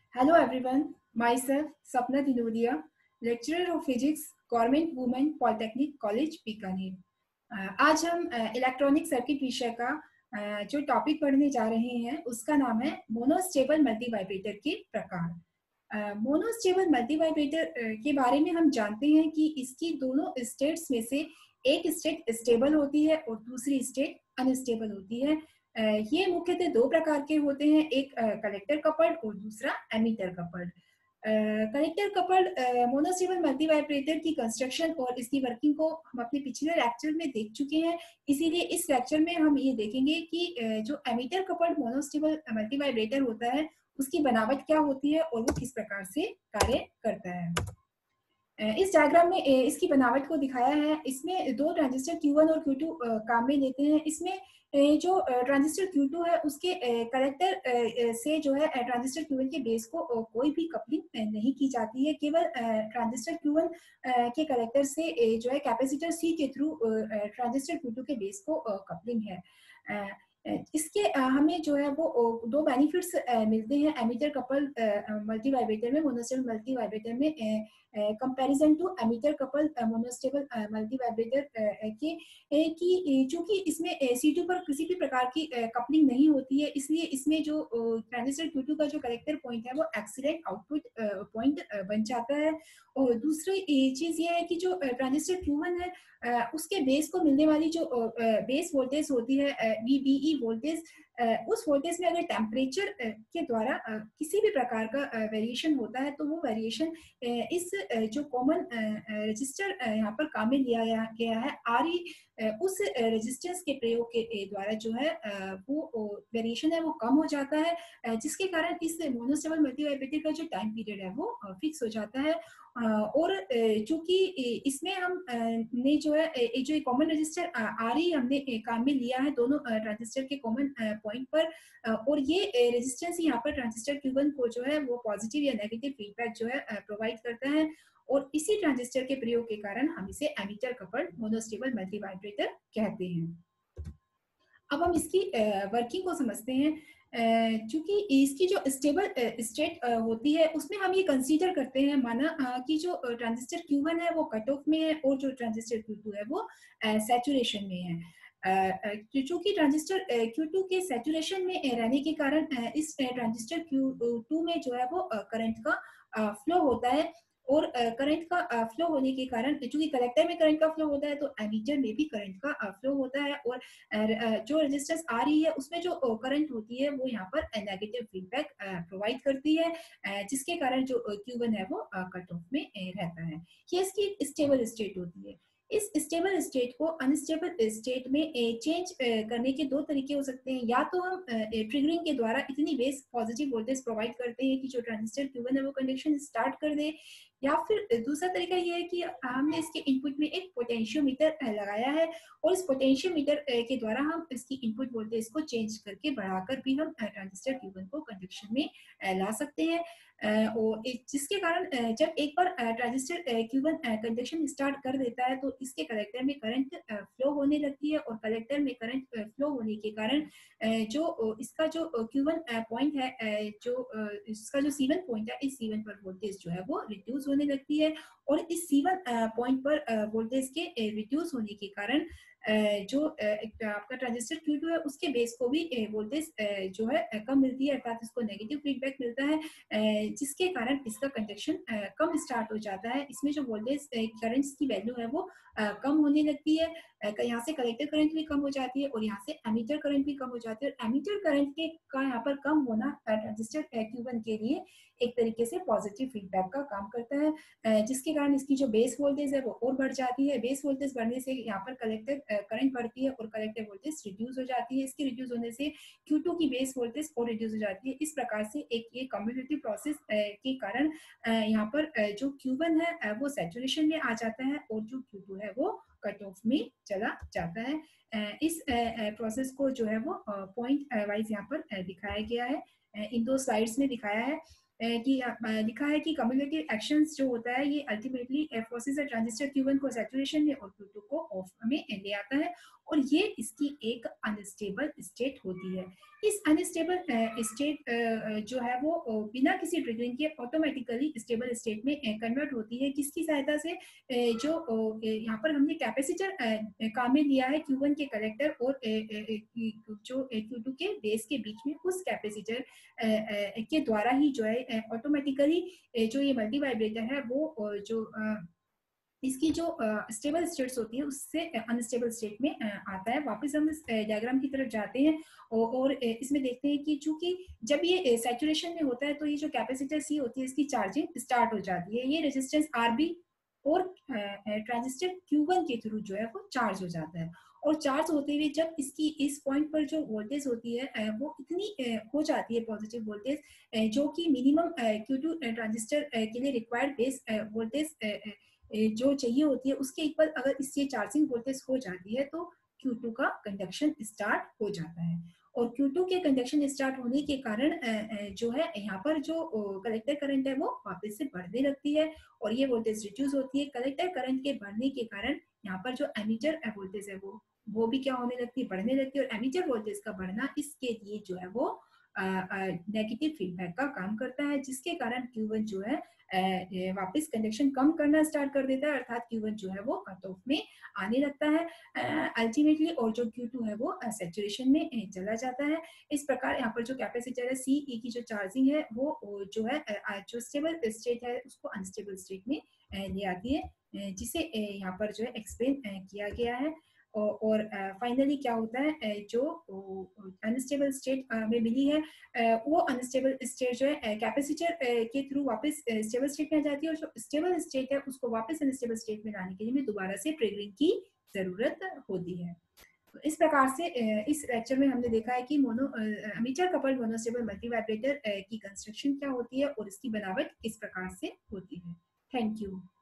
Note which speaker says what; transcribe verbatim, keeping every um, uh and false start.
Speaker 1: Hello everyone, myself Sapna Dinodia, lecturer of physics, Government Women Polytechnic College, Bikaner. अ, आज हम electronic circuit विषय का अ, जो टॉपिक पढ़ने जा रहे हैं उसका नाम है मोनोस्टेबल मल्टीवाइब्रेटर के प्रकार। मोनोस्टेबल मल्टीवाइब्रेटर के बारे में हम जानते हैं कि इसकी दोनों स्टेट्स में से एक स्टेट स्टेबल होती है और दूसरी स्टेट अनस्टेबल होती है। अ, ये मुख्यतः दो प्रकार के होते हैं, एक कलेक्टर कपल्ड और दूसरा emitter coupled. Collector coupled monostable multivibrator की कंस्ट्रक्शन और इसकी वर्किंग को हम अपने पिछले लेक्चर में देख चुके हैं, इसीलिए इस लेक्चर में हम ये देखेंगे कि uh, जो एमीटर कपल्ड मोनोस्टेबल मल्टीवाइब्रेटर होता है उसकी बनावट क्या होती है और वो किस प्रकार से कार्य करता है। इस डायग्राम में इसकी बनावट को दिखाया है। इसमें दो ट्रांजिस्टर क्यू वन और क्यू टू काम में लेते हैं। इसमें जो ट्रांजिस्टर क्यू टू है उसके कलेक्टर से जो है ट्रांजिस्टर क्यू वन के बेस को कोई भी कपलिंग नहीं की जाती है। केवल ट्रांजिस्टर क्यू वन के कलेक्टर से जो है कैपेसिटर सी के थ्रू ट्रांजिस्टर क्यू टू के बेस को कपलिंग है। इसके हमें जो है वो दो बेनिफिट्स मिलते हैं एमीटर कपल मल्टीवाइब्रेटर में, मोनोस्टेबल मल्टीवाइब्रेटर में comparison to emitter couple monostable multivibrator के कि चूंकि इसमें सी टू पर किसी भी प्रकार की कपलिंग नहीं होती है, इसलिए इसमें जो ट्रांजिस्टर क्यू टू का जो कलेक्टर पॉइंट है वो एक्सीलेंट आउटपुट पॉइंट बन जाता है। और दूसरी चीज ये है कि जो ट्रांजिस्टर क्यू वन है उसके बेस को मिलने वाली जो बेस वोल्टेज होती है वीबीई वोल्टेज, उस वोल्टेज में अगर टेम्परेचर के द्वारा किसी भी प्रकार का वेरिएशन होता है तो वो वेरिएशन इस जो कॉमन रजिस्टर यहाँ पर काम में लिया गया है आर ई, उस रेजिस्टेंस के प्रयोग के द्वारा जो है वो वेरिएशन है वो कम हो जाता है, जिसके कारण इस मोनोस्टेबल मल्टीवाइब्रेटर का जो टाइम पीरियड है वो फिक्स हो जाता है। और चूंकि इसमें हम ने जो है जो कॉमन रजिस्टर आर ई हमने काम में लिया है दोनों ट्रांजिस्टर के कॉमन पॉइंट पर, और ये रेजिस्टेंस यहाँ पर ट्रांजिस्टर क्यू वन को जो है वो पॉजिटिव या नेगेटिव फीडबैक जो है प्रोवाइड करता है, और इसी ट्रांजिस्टर के प्रयोग के कारण हम इसे एमीटर कपल्ड मोनोस्टेबल मल्टीवाइब्रेटर कहते हैं। अब हम इसकी वर्किंग को समझते हैं। क्योंकि इसकी जो स्टेबल स्टेट होती है उसमें हम ये कंसीडर करते हैं माना कि जो ट्रांजिस्टर क्यू वन है वो कट ऑफ में है और जो ट्रांजिस्टर क्यू टू है वो सैचुरेशन में है। चूंकि ट्रांजिस्टर क्यू टू के सैचुरेशन में रहने के कारण इस ट्रांजिस्टर क्यू टू में जो है वो करंट का फ्लो होता है, और करंट का फ्लो होने के कारण चूंकि कलेक्टर में करंट का फ्लो होता है तो एमीटर में भी करंट का फ्लो होता है, और जो रेजिस्टेंस आ रही है उसमें जो करंट होती है वो यहाँ पर नेगेटिव फीडबैक प्रोवाइड करती है, जिसके कारण जो क्यू वन है वो कट ऑफ में रहता है। ये इसकी स्टेबल स्टेट होती है। इस स्टेबल स्टेट को अनस्टेबल स्टेट में चेंज करने के दो तरीके हो सकते हैं। या तो हम ट्रिगरिंग के द्वारा इतनी बेस पॉजिटिव वोल्टेज प्रोवाइड करते हैं कि जो ट्रांजिस्टर क्यू वन है वो कंडक्शन स्टार्ट कर दे, या फिर दूसरा तरीका ये है कि हमने इसके इनपुट में एक पोटेंशियोमीटर लगाया है और इस पोटेंशियोमीटर के द्वारा हम इसकी इनपुट वोल्टेज को चेंज करके बढ़ाकर भी हम ट्रांजिस्टर क्यू वन को कंडक्शन में ला सकते हैं। और जिसके कारण जब एक बार transistor Q one conduction start कर देता है तो इसके कलेक्टर में करंट फ्लो होने लगती है, और कलेक्टर में करंट फ्लो होने के कारण जो इसका जो क्यू वन पॉइंट है, जो इसका जो सी वन पॉइंट है, इस सी वन पर वोल्टेज जो है वो रिड्यूस होने लगती है, और इस सी वन पॉइंट पर वोल्टेज के रिड्यूस होने के कारण जो आपका ट्रांजिस्टर क्यू टू है उसके बेस को भी वोल्टेज जो है कम मिलती है, अर्थात इसको नेगेटिव फीडबैक मिलता है, जिसके कारण इसका कंडक्शन कम स्टार्ट हो जाता है। इसमें जो वोल्टेज करंट्स की वैल्यू है वो कम होने लगती है, यहाँ से कलेक्टर करंट भी कम हो जाती है और यहाँ से एमीटर करंट भी कम हो जाती है। एमीटर करंट के का यहाँ पर कम होना ट्रांजिस्टर क्यू वन के लिए एक तरीके से पॉजिटिव फीडबैक का काम करता है, जिसके कारण इसकी जो बेस वोल्टेज है वो और बढ़ जाती है। बेस वोल्टेज बढ़ने से यहाँ पर कलेक्टर करंट बढ़ती है और कलेक्टर वोल्टेज रिड्यूस हो जाती है। इसके रिड्यूस होने से क्यू टू की बेस वोल्टेज और रिड्यूस हो जाती है। इस प्रकार से एक ये कम्यूटेटिव प्रोसेस के कारण यहाँ पर जो क्यू वन है वो सैचुरेशन में आ जाता है और जो क्यू टू है वो कट ऑफ में चला जाता है। इस प्रोसेस को जो है वो पॉइंट वाइज यहाँ पर दिखाया गया है, इन दो स्लाइड्स में दिखाया है कि लिखा है कि कम्युलेटिव एक्शंस जो होता है ये ultimately forces transistor Q one को सैचुरेशन में और क्यू टू को ऑफ में ले आता है, और ये इसकी एक अनस्टेबल स्टेट होती है। इस अनस्टेबल स्टेट जो है वो अ, बिना किसी ट्रिगरिंग के ऑटोमेटिकली स्टेबल स्टेट में कन्वर्ट होती है, किसकी सहायता से? अ, जो अ, यहाँ पर हमने कैपेसिटर काम में लिया है क्यू वन के कलेक्टर और अ, अ, अ, जो क्यू टू के बेस के बीच में, उस कैपेसिटर के द्वारा ही जो है ऑटोमेटिकली जो ये मल्टी वाइब्रेटर है वो अ, जो अ, इसकी जो स्टेबल स्टेट्स होती है उससे अनस्टेबल स्टेट में अ, आता है। वापस हम इस डायग्राम की तरफ जाते हैं और, और अ, इसमें देखते हैं कि चूंकि जब ये सैचुरेशन में होता है तो ये जो कैपेसिटर सी होती है इसकी चार्जिंग स्टार्ट हो जाती है। ये रेजिस्टेंस आरबी और ट्रांजिस्टर क्यू वन के थ्रू जो है वो चार्ज हो जाता है, और चार्ज होते हुए जब इसकी इस पॉइंट पर जो वोल्टेज होती है अ, वो इतनी अ, हो जाती है पॉजिटिव वोल्टेज, जो कि मिनिमम क्यू टू ट्रांजिस्टर के लिए रिक्वायर्ड बेस वोल्टेज जो चाहिए होती है उसके इक्वल अगर इससे चार्जिंग वोल्टेज हो जाती है तो क्यू टू का कंडक्शन स्टार्ट हो जाता है। और क्यू टू के कंडक्शन स्टार्ट होने के कारण जो है यहाँ पर जो कलेक्टर करंट है वो वापस से बढ़ने लगती है और ये वोल्टेज रिड्यूस होती है। कलेक्टर करंट के बढ़ने के कारण यहाँ पर जो एमीटर वोल्टेज है वो वो भी क्या होने लगती है? बढ़ने लगती है। और एमीटर वोल्टेज का बढ़ना इसके लिए जो है वो नेगेटिव फीडबैक का काम करता है, जिसके कारण क्यू वन जो है वापस कंडक्शन कम करना स्टार्ट कर देता है, अर्थात क्यू वन जो है वो कट ऑफ में आने लगता है अल्टीमेटली, और जो क्यू टू है वो सैचुरेशन में चला जाता है। इस प्रकार यहाँ पर जो कैपेसिटर है सी ई की जो चार्जिंग है वो जो है जो स्टेबल स्टेट है उसको अनस्टेबल स्टेट में ले आती है, जिसे यहाँ पर जो है एक्सप्लेन किया गया है। और फाइनली क्या होता है, जो अनस्टेबल स्टेट में मिली है वो अनस्टेबल स्टेट जो है कैपेसिटर के थ्रू वापस स्टेबल स्टेट में आ जाती है, और जो स्टेबल स्टेट है उसको वापस अनस्टेबल स्टेट में लाने के लिए हमें दोबारा से ट्रिगरिंग की जरूरत होती है। तो इस प्रकार से इस लेक्चर में हमने देखा है कि mono emitter coupled monostable multivibrator की कंस्ट्रक्शन क्या होती है और इसकी बनावट किस प्रकार से होती है। Thank you.